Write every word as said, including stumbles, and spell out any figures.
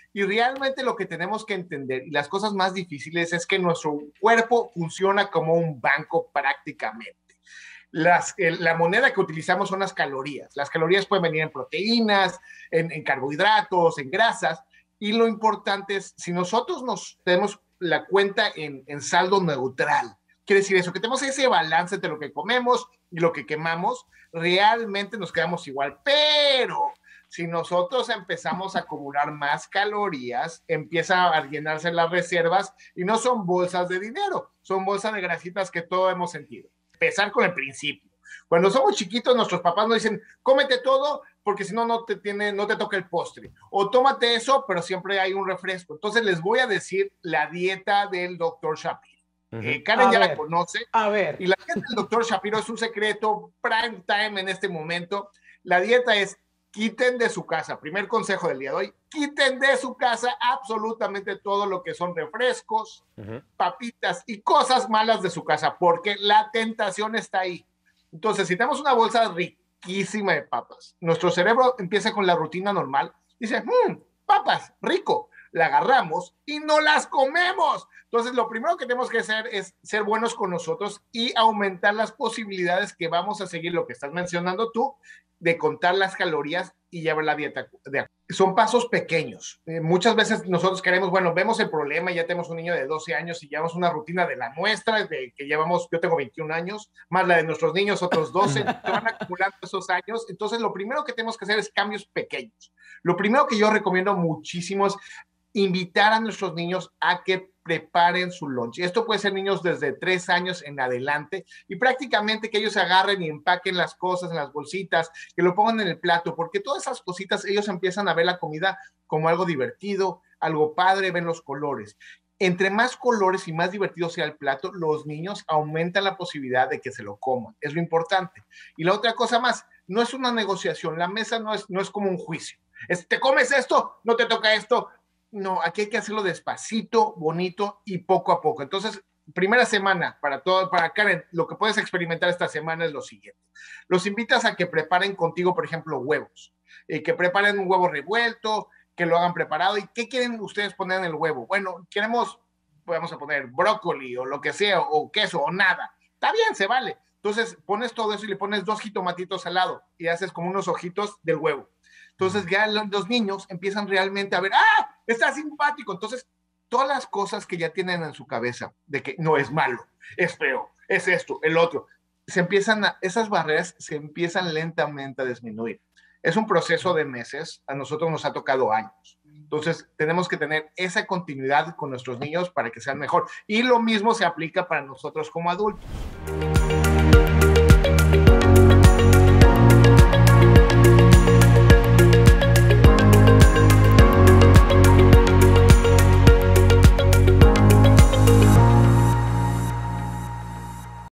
Y realmente lo que tenemos que entender, y las cosas más difíciles, es que nuestro cuerpo funciona como un banco prácticamente. Las, el, la moneda que utilizamos son las calorías. Las calorías pueden venir en proteínas, en, en carbohidratos, en grasas, y lo importante es, si nosotros nos tenemos la cuenta en, en saldo neutral, quiere decir eso, que tenemos ese balance entre lo que comemos y lo que quemamos, realmente nos quedamos igual, pero si nosotros empezamos a acumular más calorías, empieza a llenarse las reservas y no son bolsas de dinero, son bolsas de grasitas que todos hemos sentido. Empezar con el principio. Cuando somos chiquitos, nuestros papás nos dicen, cómete todo, porque si no, no te, tiene, no te toca el postre. O tómate eso, pero siempre hay un refresco. Entonces les voy a decir la dieta del doctor Shapiro. Uh-huh. eh, Karen a ya ver, la conoce. A ver. Y la dieta del doctor Shapiro es un secreto prime time en este momento. La dieta es, quiten de su casa, primer consejo del día de hoy, quiten de su casa absolutamente todo lo que son refrescos, uh-huh. papitas y cosas malas de su casa, porque la tentación está ahí. Entonces, si tenemos una bolsa riquísima de papas, nuestro cerebro empieza con la rutina normal, dice, mmm, papas, rico, la agarramos y no las comemos. Entonces, lo primero que tenemos que hacer es ser buenos con nosotros y aumentar las posibilidades que vamos a seguir lo que estás mencionando tú, de contar las calorías y llevar la dieta. Son pasos pequeños. Eh, muchas veces nosotros queremos, bueno, vemos el problema, ya tenemos un niño de doce años y llevamos una rutina de la nuestra, de que llevamos, yo tengo veintiún años, más la de nuestros niños, otros doce, se van acumulando esos años. Entonces, lo primero que tenemos que hacer es cambios pequeños. Lo primero que yo recomiendo muchísimo es invitar a nuestros niños a que preparen su lunch. Esto puede ser niños desde tres años en adelante y prácticamente que ellos agarren y empaquen las cosas en las bolsitas, que lo pongan en el plato, porque todas esas cositas ellos empiezan a ver la comida como algo divertido, algo padre, ven los colores. Entre más colores y más divertido sea el plato, los niños aumentan la posibilidad de que se lo coman. Es lo importante. Y la otra cosa más, no es una negociación. La mesa no es, no es como un juicio. Es, ¿te comes esto? ¿No te toca esto? No, aquí hay que hacerlo despacito, bonito y poco a poco. Entonces, primera semana para todo, para Karen, lo que puedes experimentar esta semana es lo siguiente. Los invitas a que preparen contigo, por ejemplo, huevos, eh, que preparen un huevo revuelto, que lo hagan preparado. ¿Y qué quieren ustedes poner en el huevo? Bueno, queremos, vamos a poner brócoli o lo que sea, o queso o nada. Está bien, se vale. Entonces, pones todo eso y le pones dos jitomatitos al lado y haces como unos ojitos del huevo. Entonces ya los niños empiezan realmente a ver, ¡ah! Está simpático. Entonces, todas las cosas que ya tienen en su cabeza de que no es malo, es feo, es esto, el otro, se empiezan a, esas barreras se empiezan lentamente a disminuir. Es un proceso de meses, a nosotros nos ha tocado años. Entonces, tenemos que tener esa continuidad con nuestros niños para que sean mejor. Y lo mismo se aplica para nosotros como adultos.